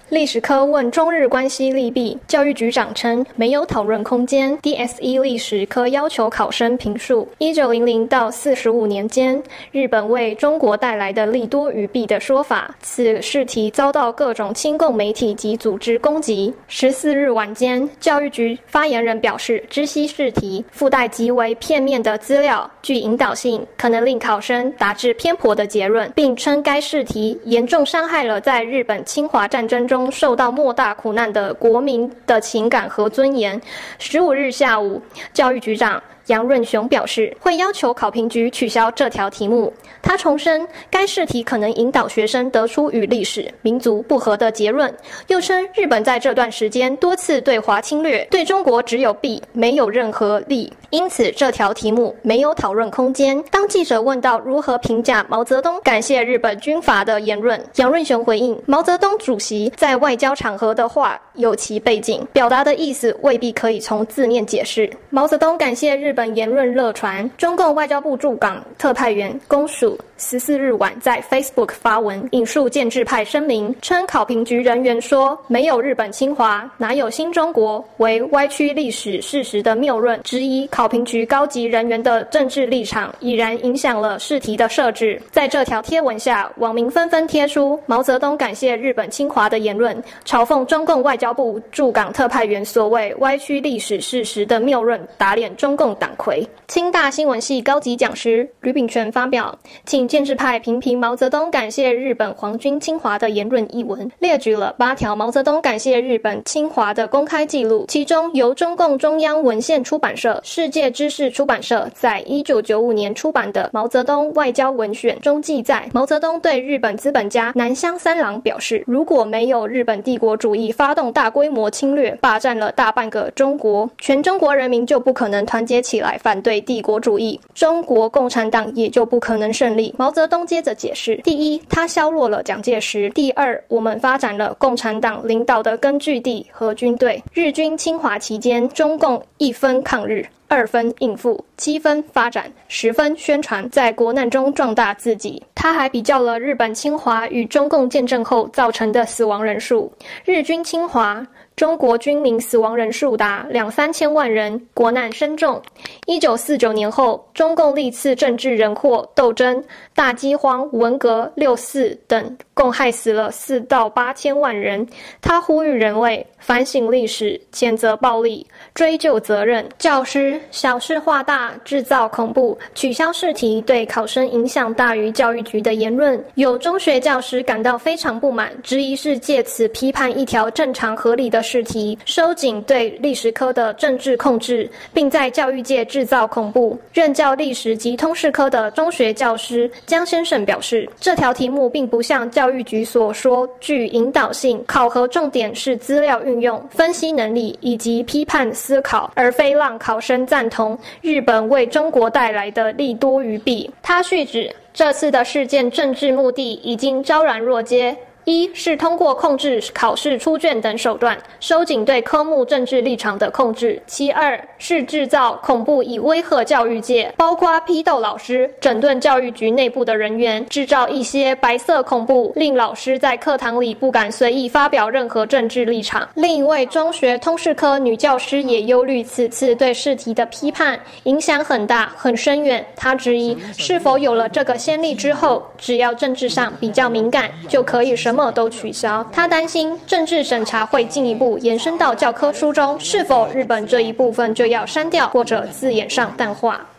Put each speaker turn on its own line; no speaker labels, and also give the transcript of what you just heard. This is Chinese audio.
历史科问中日关系利弊，教育局长称没有讨论空间。DSE 历史科要求考生评述1900到45年间，日本为中国带来的利多于弊的说法。此试题遭到各种亲共媒体及组织攻击。14日晚间，教育局发言人表示，知悉试题附带极为片面的资料，具引导性，可能令考生达至偏颇的结论，并称该试题严重伤害了在日本侵华战争中受到莫大苦难的国民的情感和尊严。15日下午，教育局长杨润雄表示，会要求考评局取消这条题目。他重申，该试题可能引导学生得出与历史、民族不合的结论，又称日本在这段时间多次对华侵略，对中国只有弊，没有任何利，因此这条题目没有讨论空间。当记者问到如何评价毛泽东感谢日本军阀的言论，杨润雄回应，毛泽东主席在外交场合的话有其背景，表达的意思未必可以从字面解释。毛泽东感谢日本言论热传，中共外交部驻港特派员公署14日晚在 Facebook 发文，引述建制派声明，称考评局人员说没有日本侵华，哪有新中国，为歪曲历史事实的谬论，质疑考评局高级人员的政治立场，已然影响了试题的设置。在这条贴文下，网民纷纷贴出毛泽东感谢日本侵华的言论，嘲讽中共外交部驻港特派员所谓歪曲历史事实的谬论，打脸中共党魁。清大新闻系高级讲师吕秉权发表请建制派评评毛泽东感谢日本皇军侵华的言论一文，列举了8条毛泽东感谢日本侵华的公开记录，其中由中共中央文献出版社、世界知识出版社在1995年出版的《毛泽东外交文选》中记载，毛泽东对日本资本家南乡三郎表示，如果没有日本帝国主义发动大规模侵略，霸占了大半个中国，全中国人民就不可能团结起来反对帝国主义，中国共产党也就不可能胜利。毛泽东接着解释，第一，他削弱了蒋介石；第二，我们发展了共产党领导的根据地和军队。日军侵华期间，中共1分抗日，2分应付，7分发展，10分宣传，在国难中壮大自己。他还比较了日本侵华与中共建政后造成的死亡人数。日军侵华，中国军民死亡人数达2-3千万人，国难深重。1949年后，中共历次政治人祸斗争、大饥荒、文革、六四等，共害死了4到8千万人。他呼吁人类反省历史，谴责暴力，追究责任。教师小事化大，制造恐怖，取消试题对考生影响大于教育局的言论，有中学教师感到非常不满，质疑是借此批判一条正常合理的试题，收紧对历史科的政治控制，并在教育界制造恐怖。任教历史及通识科的中学教师江先生表示，这条题目并不像教育局所说具引导性，考核重点是资料运用、分析能力以及批判思考，而非让考生赞同日本为中国带来的利多于弊。他续指，这次的事件政治目的已经昭然若揭，一是通过控制考试出卷等手段，收紧对科目政治立场的控制；其二是制造恐怖以威吓教育界，包括批斗老师、整顿教育局内部的人员，制造一些白色恐怖，令老师在课堂里不敢随意发表任何政治立场。另一位中学通识科女教师也忧虑此次对试题的批判影响很大、很深远。她质疑是否有了这个先例之后，只要政治上比较敏感，就可以什么都取消。他担心政治审查会进一步延伸到教科书中，是否日本这一部分就要删掉，或者字眼上淡化。